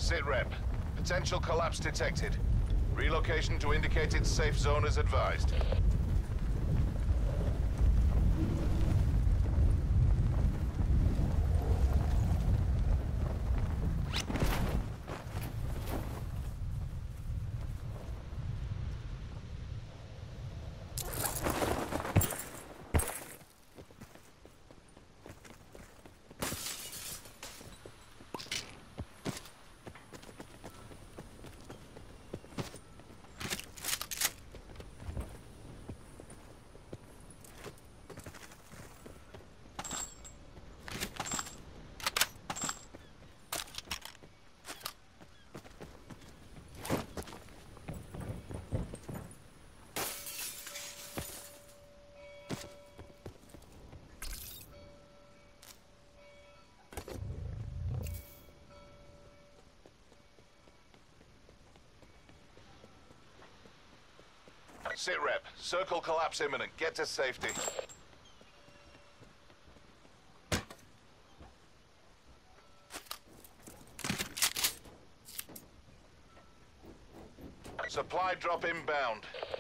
Sit rep. Potential collapse detected. Relocation to indicated safe zone is advised. Sit rep. Circle collapse imminent. Get to safety. Supply drop inbound.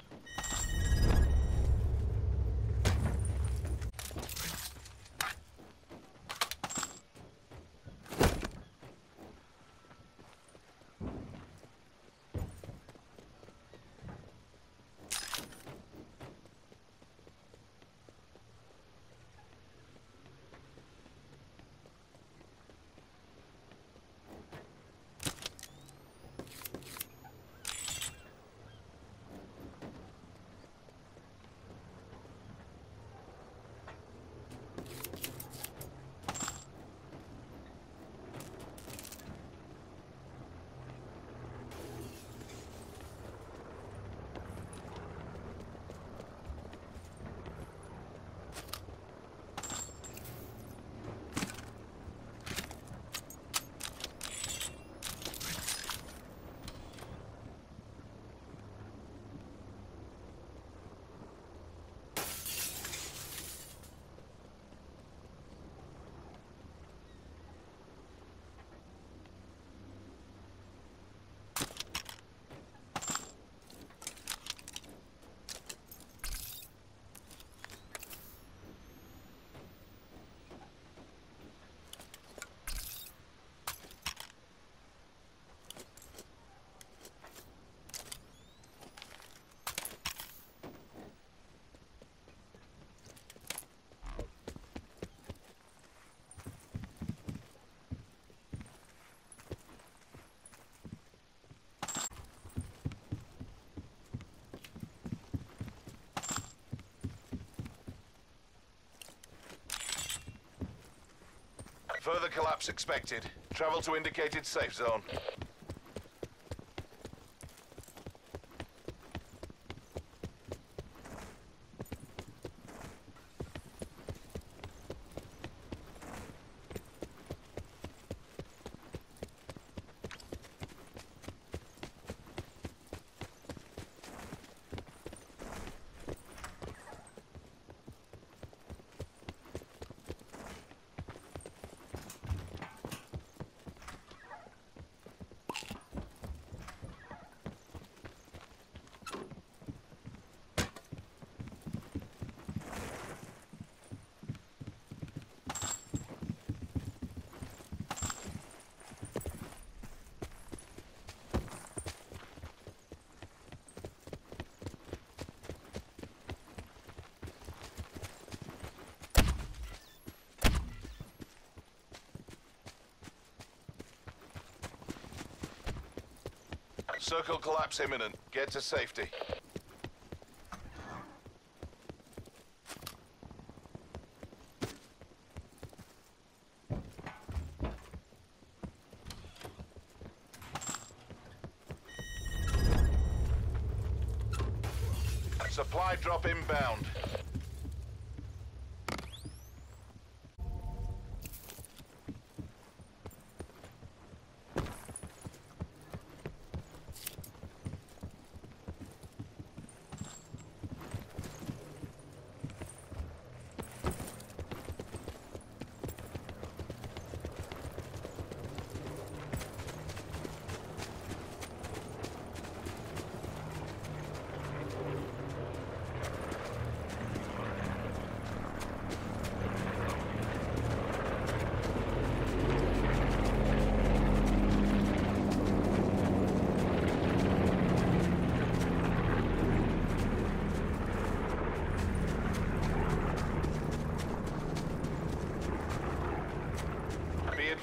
Further collapse expected. Travel to indicated safe zone. Circle collapse imminent. Get to safety. Supply drop inbound.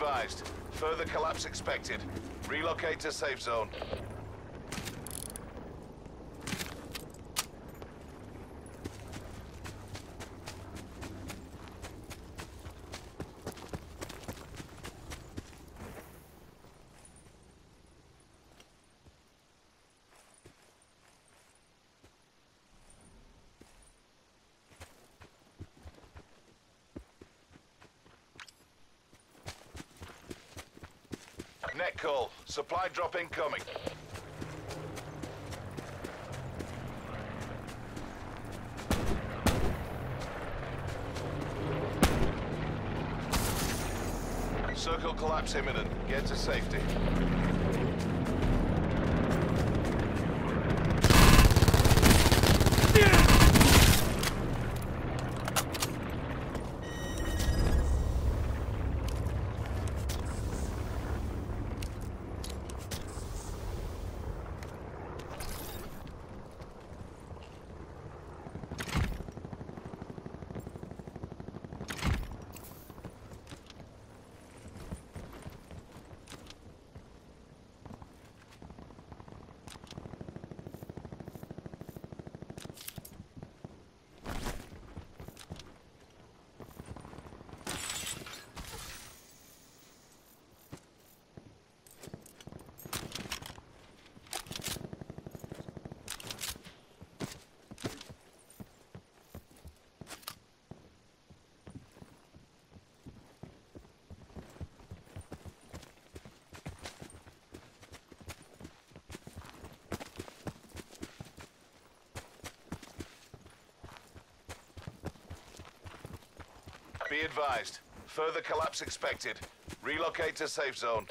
advised. Further collapse expected. Relocate to safe zone. Net call. Supply drop incoming. Circle collapse imminent. Get to safety. Be advised. Further collapse expected. Relocate to safe zone.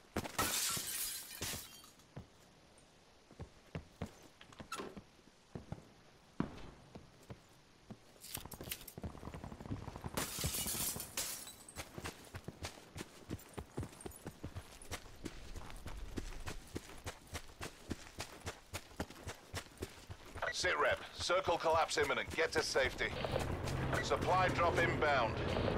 Sit rep. Circle collapse imminent. Get to safety. Supply drop inbound.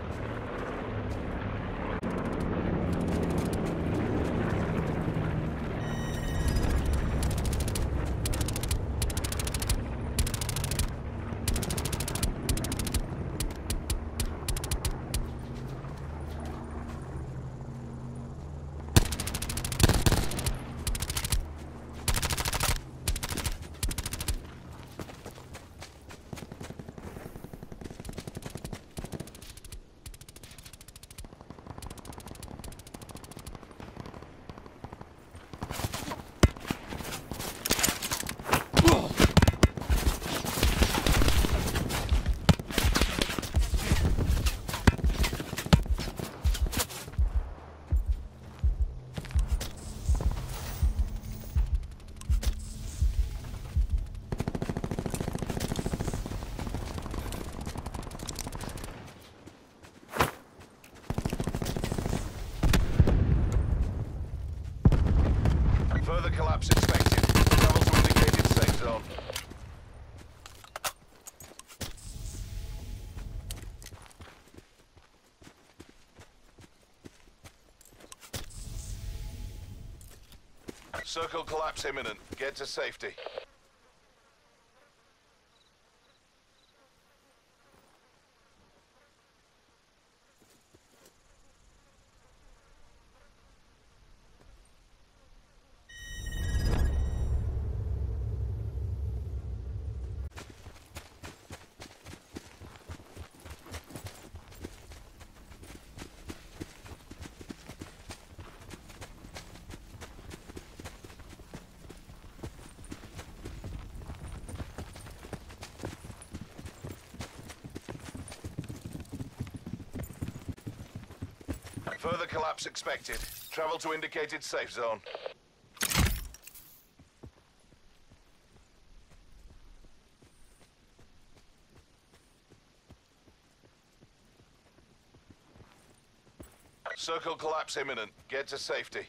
Further collapse expected. Travel to indicated safe zone. Circle collapse imminent. Get to safety. Further collapse expected. Travel to indicated safe zone. Circle collapse imminent. Get to safety.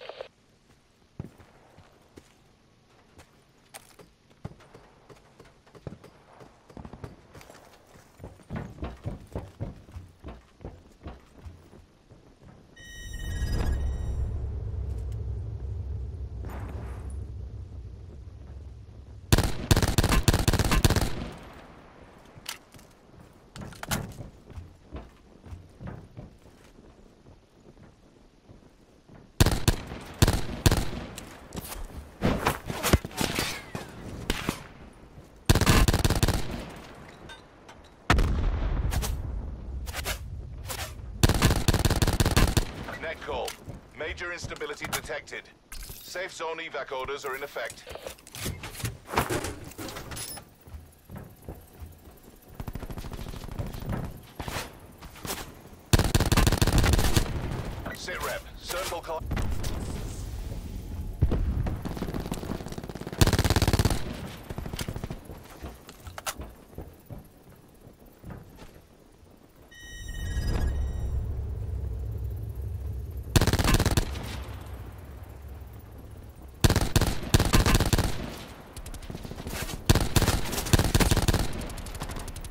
call. Major instability detected. Safe zone evac orders are in effect. Sit rep. Circle collapse.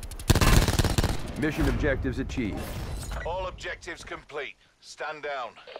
Mission objectives achieved. All objectives complete. Stand down.